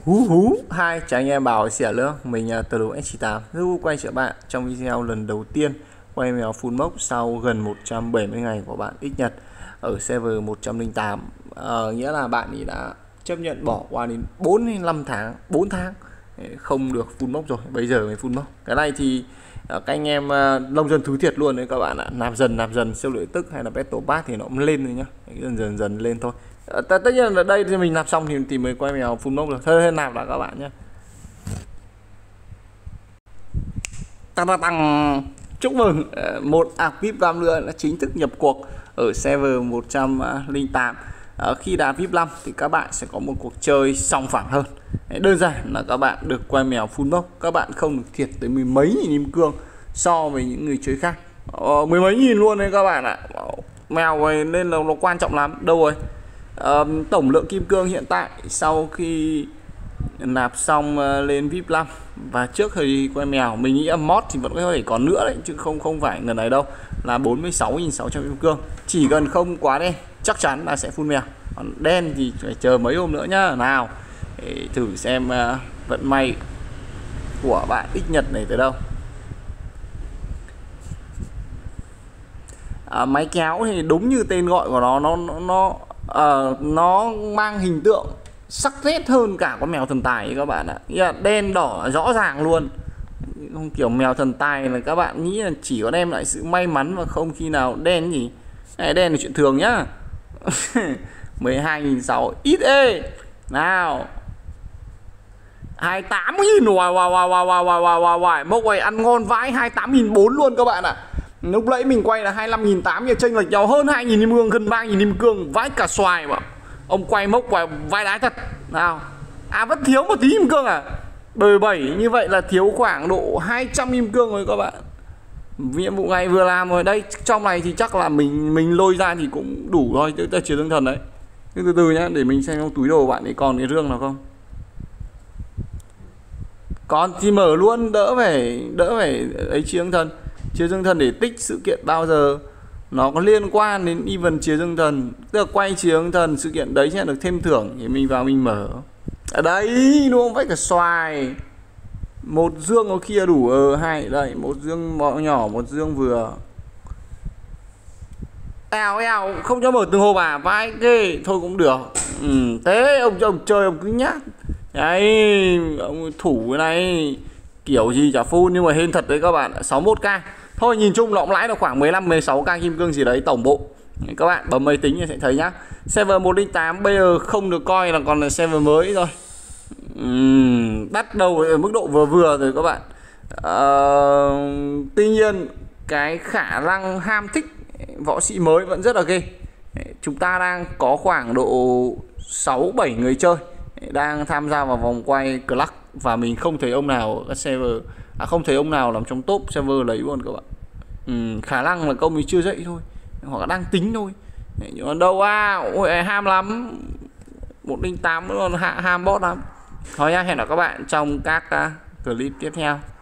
Hú hai chào anh em bảo xỉa lương mình từ đầu X8 quay trở bạn trong video lần đầu tiên quay mèo full mốc sau gần 170 ngày của bạn X Nhật ở server 108. Nghĩa là bạn ấy đã chấp nhận bỏ qua đến 4 đến 5 tháng 4 tháng không được full mốc rồi, bây giờ mới full mốc. Cái này thì các anh em nông dân thứ thiệt luôn đấy các bạn ạ. Nạp dần siêu lợi tức hay là battle pass thì nó cũng lên rồi nhá, dần lên thôi. Tất nhiên là đây thì mình nạp xong thì mới quay mèo full mốc được. Thôi nạp đã các bạn nhé. Tăng chúc mừng một VIP 5 nữa đã chính thức nhập cuộc ở server 108. Khi đạt VIP 5 thì các bạn sẽ có một cuộc chơi sòng phẳng hơn. Đơn giản là các bạn được quay mèo full mốc, các bạn không được thiệt tới mười mấy nghìn kim cương so với những người chơi khác. Mười mấy nghìn luôn đấy các bạn ạ. Mèo này nên là nó quan trọng lắm. Đâu rồi? Tổng lượng kim cương hiện tại sau khi nạp xong lên VIP 5 và trước khi quay mèo mình nghĩ mod thì vẫn có thể còn nữa đấy, chứ không phải lần này đâu, là 46.600 kim cương. Chỉ cần không quá đen chắc chắn là sẽ full mèo, còn đen thì phải chờ mấy hôm nữa nhá. Nào để thử xem vận may của bạn X Nhật này tới đâu. Máy kéo thì đúng như tên gọi của nó mang hình tượng sắc nét hơn cả con mèo thần tài các bạn ạ. Đen đỏ rõ ràng luôn, không kiểu mèo thần tài là các bạn nghĩ là chỉ có đem lại sự may mắn và không khi nào đen gì. Này, đen là chuyện thường nhá. 12.600 ít ê. Nào 28.000. Wow. Mốc này ăn ngon vãi, 28.400 luôn các bạn ạ. Lúc nãy mình quay là 25.800, chênh lệch nhau hơn 2.000 kim cương, gần 3.000 kim cương, vãi cả xoài mà. Ông quay mốc vào vai đái thật. Nào. Vẫn thiếu một tí kim cương à? 17 như vậy là thiếu khoảng độ 200 kim cương rồi các bạn. Nhiệm vụ ngày vừa làm rồi đây. Trong này thì chắc là mình lôi ra thì cũng đủ thôi, tới Chiến Dương Thần đấy. Từ từ nhá, để mình xem trong túi đồ bạn ấy còn cái rương nào không. Còn thì mở luôn, đỡ phải ấy. Chiến Dương Thần để tích sự kiện bao giờ nó có liên quan đến event Chiến Dương Thần, tức là quay Chiến Dương Thần sự kiện đấy sẽ được thêm thưởng thì mình vào mình mở ở đây đúng không? Vách cả xoài. Một dương có kia đủ hai đây, một dương nhỏ một dương vừa. Eo không cho mở từng hộp à? Vãi ghê. Thôi cũng được. Thế ông chơi ông cứ nhát đấy, ông thủ cái này kiểu gì chả full, nhưng mà hên thật đấy các bạn. 61k thôi, nhìn chung lọng lãi là khoảng 15-16k kim cương gì đấy tổng bộ. Các bạn bấm máy tính thì sẽ thấy nhá. Server 108 bây giờ không được coi là còn là server mới rồi. Bắt đầu ở mức độ vừa rồi các bạn. Tuy nhiên cái khả năng ham thích võ sĩ mới vẫn rất là ghê. Chúng ta đang có khoảng độ 6-7 người chơi đang tham gia vào vòng quay club và mình không thấy ông nào ở các server, không thấy ông nào nằm trong top server lấy luôn các bạn. Khả năng là công ấy chưa dậy thôi, hoặc đang tính thôi. Nhưng mà đâu ôi ham lắm. 108 nó ham bot lắm. Thôi nha, hẹn gặp các bạn trong các clip tiếp theo.